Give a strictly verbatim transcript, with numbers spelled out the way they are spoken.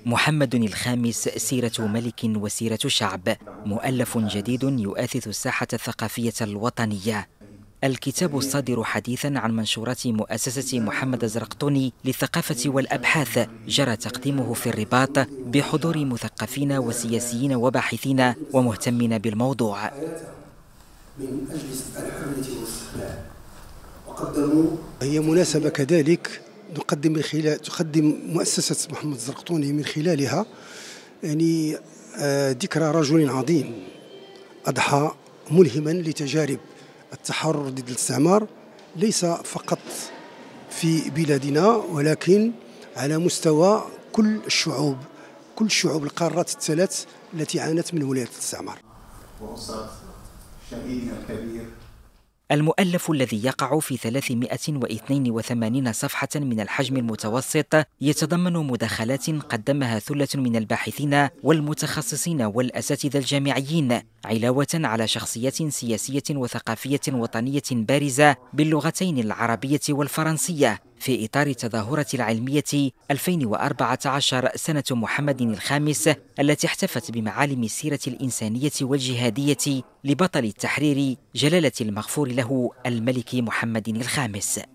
محمد الخامس سيرة ملك وسيرة شعب، مؤلف جديد يؤثث الساحة الثقافية الوطنية. الكتاب الصادر حديثا عن منشورات مؤسسة محمد الزرقطوني للثقافة والأبحاث جرى تقديمه في الرباط بحضور مثقفين وسياسيين وباحثين ومهتمين بالموضوع. من أجل الحرية والاستقلال وقدموا هي مناسبة كذلك نقدم من خلال تقدم مؤسسة محمد الزرقطوني من خلالها يعني ذكرى رجل عظيم أضحى ملهما لتجارب التحرر ضد الاستعمار، ليس فقط في بلادنا ولكن على مستوى كل الشعوب كل شعوب القارات الثلاث التي عانت من ولاية الاستعمار. شهيدنا الكبير المؤلف الذي يقع في ثلاثمائة واثنين وثمانين صفحة من الحجم المتوسط يتضمن مداخلات قدمها ثلة من الباحثين والمتخصصين والأساتذة الجامعيين، علاوة على شخصيات سياسية وثقافية وطنية بارزة باللغتين العربية والفرنسية في إطار تظاهرة العلمية ألفين وأربعة عشر سنة محمد الخامس التي احتفت بمعالم السيرة الإنسانية والجهادية لبطل التحرير جلالة المغفور له الملك محمد الخامس.